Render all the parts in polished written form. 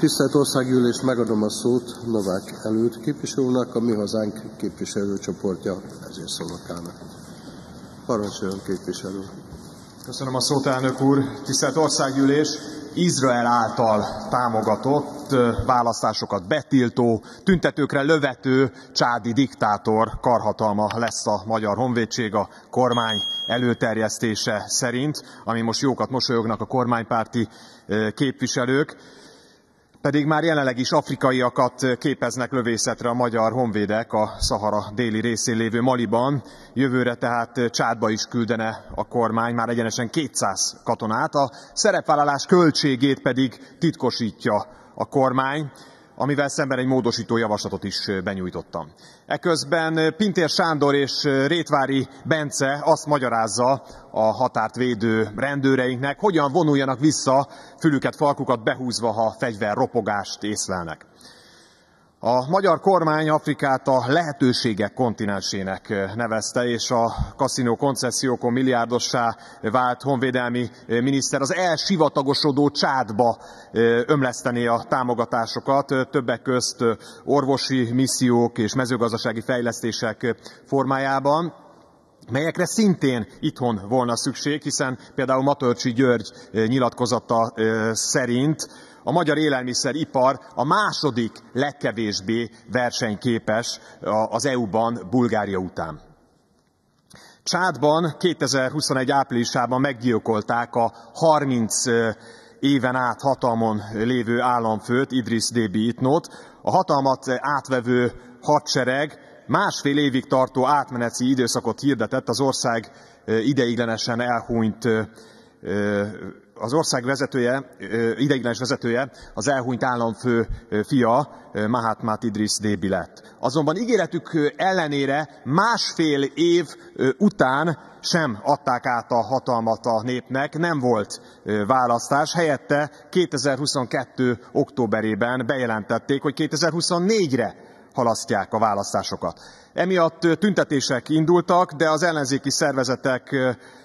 Tisztelt Országgyűlés, megadom a szót Novák Előd képviselőnek, a Mi Hazánk képviselőcsoportja vezérszónokának. Parancsoljon, képviselő. Köszönöm a szót, elnök úr. Tisztelt Országgyűlés, Izrael által támogatott, választásokat betiltó, tüntetőkre lövető csádi diktátor karhatalma lesz a Magyar Honvédség a kormány előterjesztése szerint, ami most jókat mosolyognak a kormánypárti képviselők, pedig már jelenleg is afrikaiakat képeznek lövészetre a magyar honvédek a Szahara déli részén lévő Maliban. Jövőre tehát Csádba is küldene a kormány már egyenesen 200 katonát, a szerepvállalás költségét pedig titkosítja a kormány, amivel szemben egy módosító javaslatot is benyújtottam. Eközben Pintér Sándor és Rétvári Bence azt magyarázza a határt védő rendőreinknek, hogyan vonuljanak vissza, fülüket, farkukat behúzva, ha fegyverropogást észlelnek. A magyar kormány Afrikát a lehetőségek kontinensének nevezte, és a kaszinó koncesziókon milliárdossá vált honvédelmi miniszter az elsivatagosodó Csádba ömlesztené a támogatásokat, többek közt orvosi missziók és mezőgazdasági fejlesztések formájában, melyekre szintén itthon volna szükség, hiszen például Matolcsy György nyilatkozata szerint a magyar élelmiszeripar a második legkevésbé versenyképes az EU-ban Bulgária után. Csádban 2021 áprilisában meggyilkolták a 30 éven át hatalmon lévő államfőt, Idriss Déby Itnót. A hatalmat átvevő hadsereg másfél évig tartó átmeneti időszakot hirdetett az ország ideiglenesen elhunyt ideiglenes vezetője, az elhunyt államfő fia, Mahatma Idriss Déby lett. Azonban ígéretük ellenére másfél év után sem adták át a hatalmat a népnek, nem volt választás, helyette 2022. októberében bejelentették, hogy 2024-re halasztják a választásokat. Emiatt tüntetések indultak, de az ellenzéki szervezetek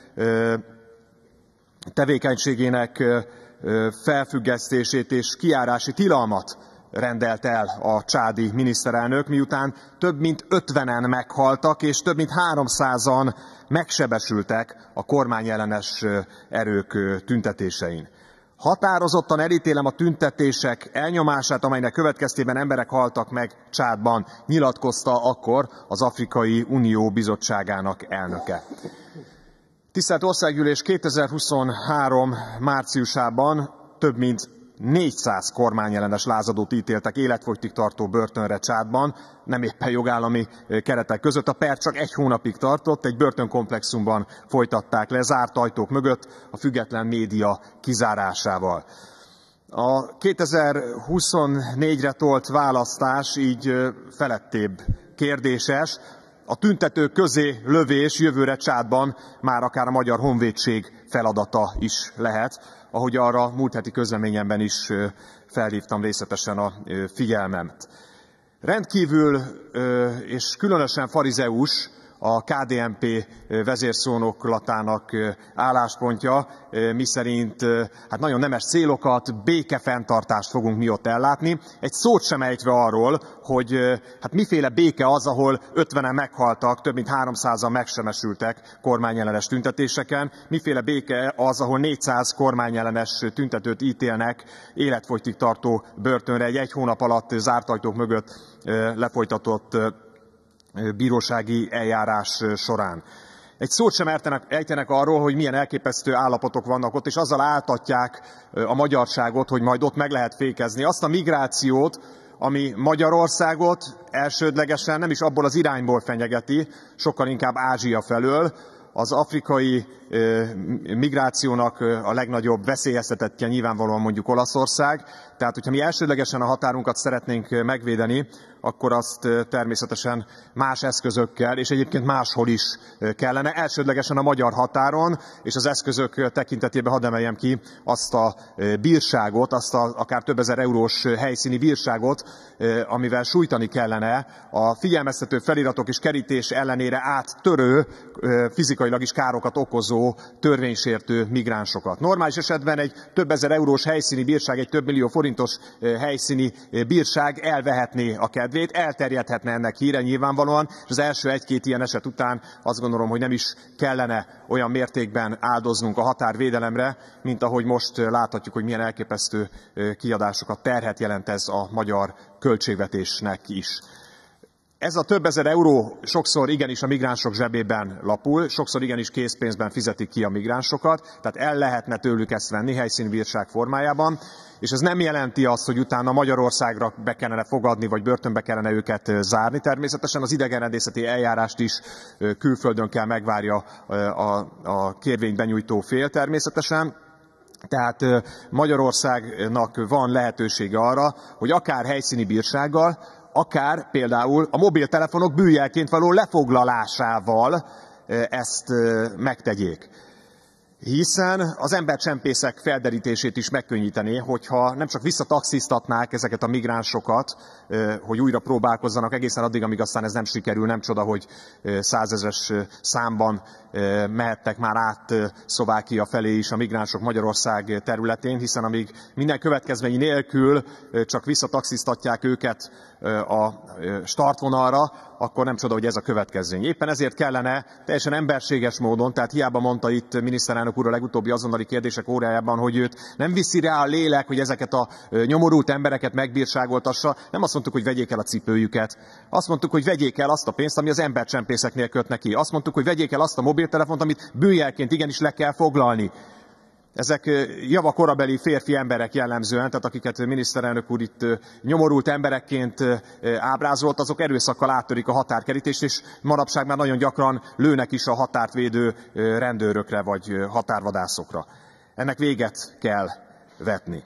tevékenységének felfüggesztését és kijárási tilalmat rendelt el a csádi miniszterelnök, miután több mint 50-en meghaltak, és több mint 300-an megsebesültek a kormányellenes erők tüntetésein. Határozottan elítélem a tüntetések elnyomását, amelynek következtében emberek haltak meg Csádban, nyilatkozta akkor az Afrikai Unió Bizottságának elnöke. Tisztelt Országgyűlés, 2023 márciusában több mint 400 kormányellenes lázadót ítéltek életfogytig tartó börtönre Csádban, nem éppen jogállami keretek között. A per csak 1 hónapig tartott, egy börtönkomplexumban folytatták le, zárt ajtók mögött, a független média kizárásával. A 2024-re tolt választás így felettébb kérdéses. A tüntetők közé lövés jövőre Csádban már akár a Magyar Honvédség feladata is lehet, ahogy arra múlt heti közleményemben is felhívtam részletesen a figyelmemet. Rendkívül és különösen farizeus a KDNP vezérszónoklatának álláspontja, miszerint hát nagyon nemes célokat, békefenntartást fogunk mi ott ellátni. Egy szót sem ejtve arról, hogy hát miféle béke az, ahol 50-en meghaltak, több mint 300-an megsebesültek kormányellenes tüntetéseken, miféle béke az, ahol 400 kormányellenes tüntetőt ítélnek életfogytig tartó börtönre egy 1 hónap alatt zárt ajtók mögött lefolytatott bírósági eljárás során. Egy szót sem ejtenek arról, hogy milyen elképesztő állapotok vannak ott, és azzal áltatják a magyarságot, hogy majd ott meg lehet fékezni azt a migrációt, ami Magyarországot elsődlegesen nem is abból az irányból fenyegeti, sokkal inkább Ázsia felől. Az afrikai migrációnak a legnagyobb veszélyeztetettje nyilvánvalóan mondjuk Olaszország. Tehát, hogyha mi elsődlegesen a határunkat szeretnénk megvédeni, akkor azt természetesen más eszközökkel, és egyébként máshol is kellene, elsődlegesen a magyar határon, és az eszközök tekintetében hadd emeljem ki azt a bírságot, azt a akár több ezer eurós helyszíni bírságot, amivel sújtani kellene a figyelmeztető feliratok és kerítés ellenére áttörő, fizikailag is károkat okozó utazó, törvénysértő migránsokat. Normális esetben egy több ezer eurós helyszíni bírság, egy több millió forintos helyszíni bírság elvehetné a kedvét, elterjedhetne ennek híre nyilvánvalóan, és az első egy-két ilyen eset után azt gondolom, hogy nem is kellene olyan mértékben áldoznunk a határvédelemre, mint ahogy most láthatjuk, hogy milyen elképesztő kiadásokat, terhet jelent ez a magyar költségvetésnek is. Ez a több ezer euró sokszor igenis a migránsok zsebében lapul, sokszor igenis készpénzben fizetik ki a migránsokat, tehát el lehetne tőlük ezt venni helyszínbírság formájában, és ez nem jelenti azt, hogy utána Magyarországra be kellene fogadni, vagy börtönbe kellene őket zárni. Természetesen az idegenrendészeti eljárást is külföldön kell megvárja a kérvényt benyújtó fél természetesen. Tehát Magyarországnak van lehetősége arra, hogy akár helyszíni bírsággal, akár például a mobiltelefonok bűnjelként való lefoglalásával ezt megtegyék. Hiszen az embercsempészek felderítését is megkönnyítené, hogyha nem csak visszataxisztatnák ezeket a migránsokat, hogy újra próbálkozzanak egészen addig, amíg aztán ez nem sikerül, nem csoda, hogy százezres számban mehettek már át Szlovákia felé is a migránsok Magyarország területén, hiszen amíg minden következmény nélkül csak visszataxisztatják őket a startvonalra, akkor nem csoda, hogy ez a következmény. Éppen ezért kellene teljesen emberséges módon, tehát hiába mondta itt miniszterelnök úr a legutóbbi azonnali kérdések órájában, hogy őt nem viszi rá a lélek, hogy ezeket a nyomorult embereket megbírságoltassa. Nem azt mondtuk, hogy vegyék el a cipőjüket. Azt mondtuk, hogy vegyék el azt a pénzt, ami az embercsempészeknél kötnek ki. Azt mondtuk, hogy vegyék el azt a mobiltelefont, amit bűnjelként igenis le kell foglalni. Ezek javakorabeli férfi emberek jellemzően, tehát akiket miniszterelnök úr itt nyomorult emberekként ábrázolt, azok erőszakkal áttörik a határkerítést, és manapság már nagyon gyakran lőnek is a határt védő rendőrökre vagy határvadászokra. Ennek véget kell vetni.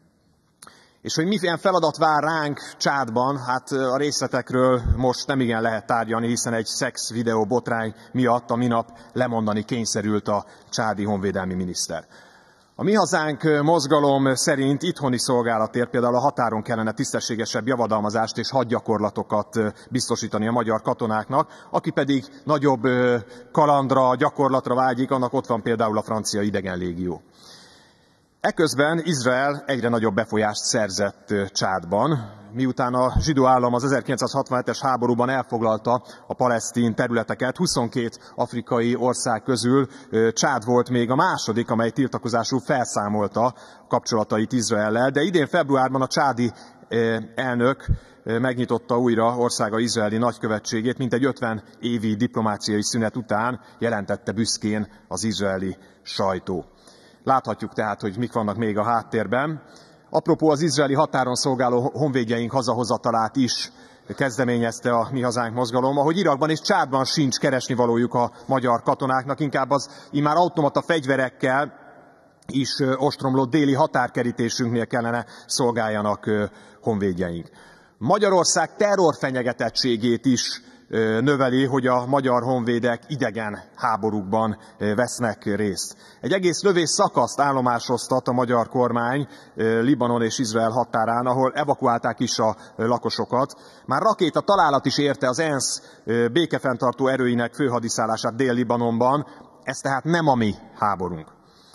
És hogy milyen feladat vár ránk Csádban, hát a részletekről most nem igen lehet tárgyalni, hiszen egy szex videó botrány miatt a minap lemondani kényszerült a csádi honvédelmi miniszter. A Mi Hazánk mozgalom szerint itthoni szolgálatért például a határon kellene tisztességesebb javadalmazást és hadgyakorlatokat biztosítani a magyar katonáknak, aki pedig nagyobb kalandra, gyakorlatra vágyik, annak ott van például a francia idegenlégió. Eközben Izrael egyre nagyobb befolyást szerzett Csádban, miután a zsidó állam az 1967-es háborúban elfoglalta a palesztin területeket, 22 afrikai ország közül Csád volt még a második, amely tiltakozásul felszámolta kapcsolatait Izraellel, de idén februárban a csádi elnök megnyitotta újra országa izraeli nagykövetségét, mintegy 50 évi diplomáciai szünet után jelentette büszkén az izraeli sajtó. Láthatjuk tehát, hogy mik vannak még a háttérben. Apropó, az izraeli határon szolgáló honvédjeink hazahozatalát is kezdeményezte a Mi Hazánk mozgalom, ahogy Irakban és Csádban sincs keresnivalójuk a magyar katonáknak, inkább az immár automata fegyverekkel is ostromlott déli határkerítésünknél kellene szolgáljanak honvédjeink. Magyarország terrorfenyegetettségét is növeli, hogy a magyar honvédek idegen háborúkban vesznek részt. Egy egész lövés szakaszt állomásoztat a magyar kormány Libanon és Izrael határán, ahol evakuálták is a lakosokat. Már rakéta találat is érte az ENSZ békefenntartó erőinek főhadiszállását Dél-Libanonban, ez tehát nem a mi háborunk.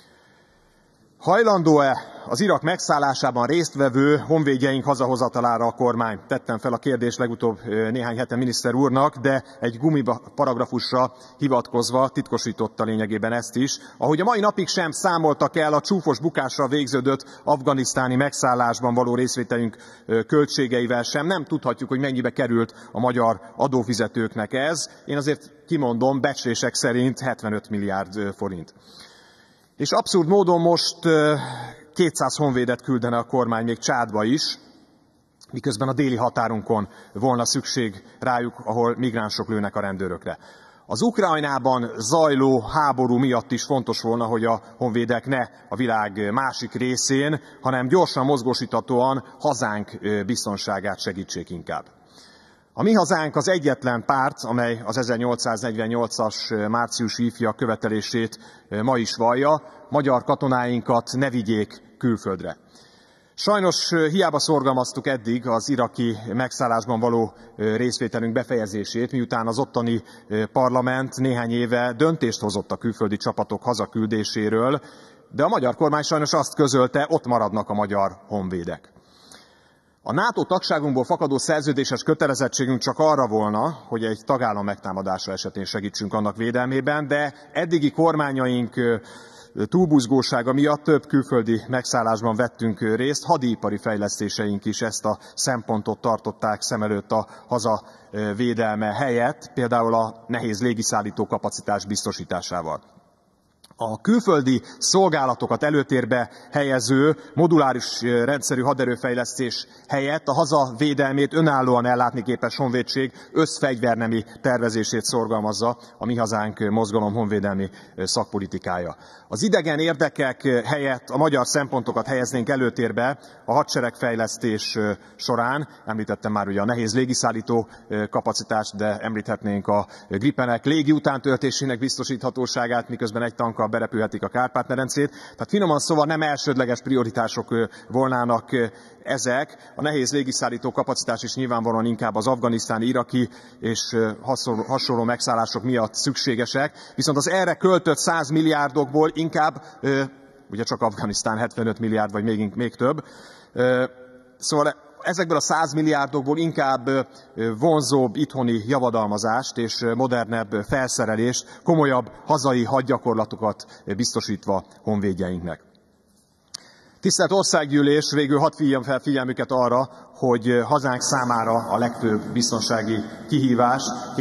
Hajlandó-e az Irak megszállásában résztvevő honvédjeink hazahozatalára a kormány? Tettem fel a kérdést legutóbb néhány hete miniszter úrnak, de egy gumiparagrafusra hivatkozva titkosította lényegében ezt is. Ahogy a mai napig sem számoltak el a csúfos bukásra végződött afganisztáni megszállásban való részvételünk költségeivel sem, nem tudhatjuk, hogy mennyibe került a magyar adófizetőknek ez. Én azért kimondom, becslések szerint 75 milliárd forint. És abszurd módon most 200 honvédet küldene a kormány még Csádba is, miközben a déli határunkon volna szükség rájuk, ahol migránsok lőnek a rendőrökre. Az Ukrajnában zajló háború miatt is fontos volna, hogy a honvédek ne a világ másik részén, hanem gyorsan mozgósíthatóan hazánk biztonságát segítsék inkább. A Mi Hazánk az egyetlen párt, amely az 1848-as márciusi ifjak követelését ma is vallja, magyar katonáinkat ne vigyék külföldre. Sajnos hiába szorgalmaztuk eddig az iraki megszállásban való részvételünk befejezését, miután az ottani parlament néhány éve döntést hozott a külföldi csapatok hazaküldéséről, de a magyar kormány sajnos azt közölte, ott maradnak a magyar honvédek. A NATO tagságunkból fakadó szerződéses kötelezettségünk csak arra volna, hogy egy tagállam megtámadása esetén segítsünk annak védelmében, de eddigi kormányaink túlbuzgósága miatt több külföldi megszállásban vettünk részt, hadipari fejlesztéseink is ezt a szempontot tartották szem előtt a haza védelme helyett, például a nehéz légiszállító kapacitás biztosításával. A külföldi szolgálatokat előtérbe helyező moduláris rendszerű haderőfejlesztés helyett a haza védelmét önállóan ellátni képes honvédség összfegyvernemi tervezését szorgalmazza a Mi Hazánk mozgalom honvédelmi szakpolitikája. Az idegen érdekek helyett a magyar szempontokat helyeznénk előtérbe a hadseregfejlesztés során. Említettem már ugye a nehéz légiszállító kapacitást, de említhetnénk a Gripenek légi utántöltésének biztosíthatóságát, miközben egy tankkal berepülhetik a Kárpát-medencét. Tehát finoman szóval nem elsődleges prioritások volnának ezek. A nehéz légiszállító kapacitás is nyilvánvalóan inkább az afganisztáni, iraki és hasonló megszállások miatt szükségesek, viszont az erre költött 100 milliárdokból inkább, ugye csak Afganisztán 75 milliárd, vagy még több, szóval ezekből a 100 milliárdokból inkább vonzóbb itthoni javadalmazást és modernebb felszerelést, komolyabb hazai hadgyakorlatokat biztosítva honvédjeinknek. Tisztelt Országgyűlés, végül hadd hívjam fel figyelmüket arra, hogy hazánk számára a legfőbb biztonsági kihívás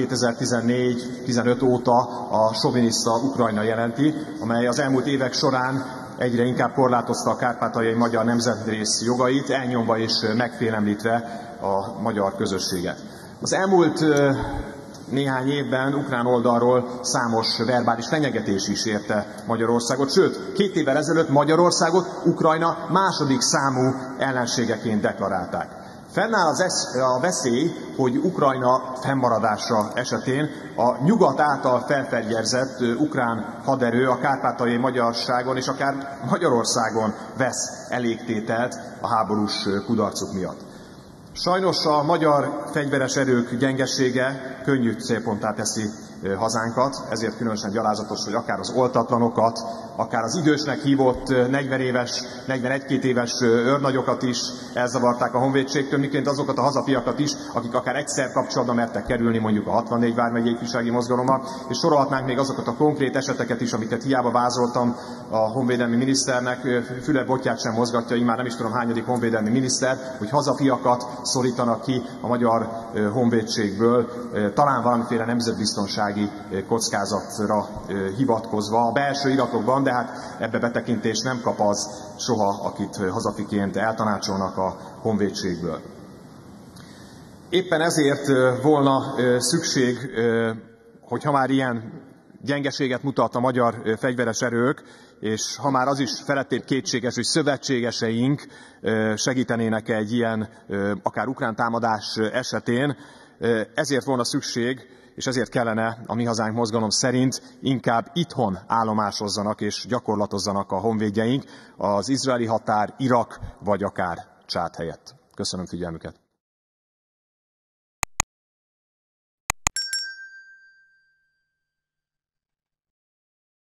2014-15 óta a soviniszta Ukrajna jelenti, amely az elmúlt évek során egyre inkább korlátozta a kárpátaljai magyar nemzetrész jogait, elnyomva és megfélemlítve a magyar közösséget. Az elmúlt néhány évben ukrán oldalról számos verbális fenyegetés is érte Magyarországot, sőt, 2 évvel ezelőtt Magyarországot Ukrajna második számú ellenségeként deklarálták. Fennáll a veszély, hogy Ukrajna fennmaradása esetén a nyugat által felfegyverzett ukrán haderő a kárpátaljai magyarságon és akár Magyarországon vesz elégtételt a háborús kudarcuk miatt. Sajnos a magyar fegyveres erők gyengesége könnyű célponttá teszi hazánkat, ezért különösen gyalázatos, hogy akár az oltatlanokat, akár az idősnek hívott 40 éves, 41-2 éves őrnagyokat is elzavarták a honvédségtől, miként azokat a hazafiakat is, akik akár egyszer kapcsolatba mertek kerülni mondjuk a 64 vármegyei ifjúsági mozgalommal, és sorolhatnánk még azokat a konkrét eseteket is, amiket hiába vázoltam a honvédelmi miniszternek, füle-botját sem mozgatja, immár nem is tudom hányadik honvédelmi miniszter, hogy hazafiakat szorítanak ki a magyar honvédségből, talán valamiféle nemzetbiztonsági kockázatra hivatkozva a belső iratokban, de hát ebbe betekintést nem kap az soha, akit hazafiként eltanácsolnak a honvédségből. Éppen ezért volna szükség, hogy ha már ilyen gyengeséget mutat a magyar fegyveres erők, és ha már az is felettébb kétséges, hogy szövetségeseink segítenének egy ilyen akár ukrán támadás esetén, ezért volna szükség, és ezért kellene a Mi Hazánk mozgalom szerint inkább itthon állomásozzanak és gyakorlatozzanak a honvédjeink az izraeli határ, Irak vagy akár Csád helyett. Köszönöm figyelmüket!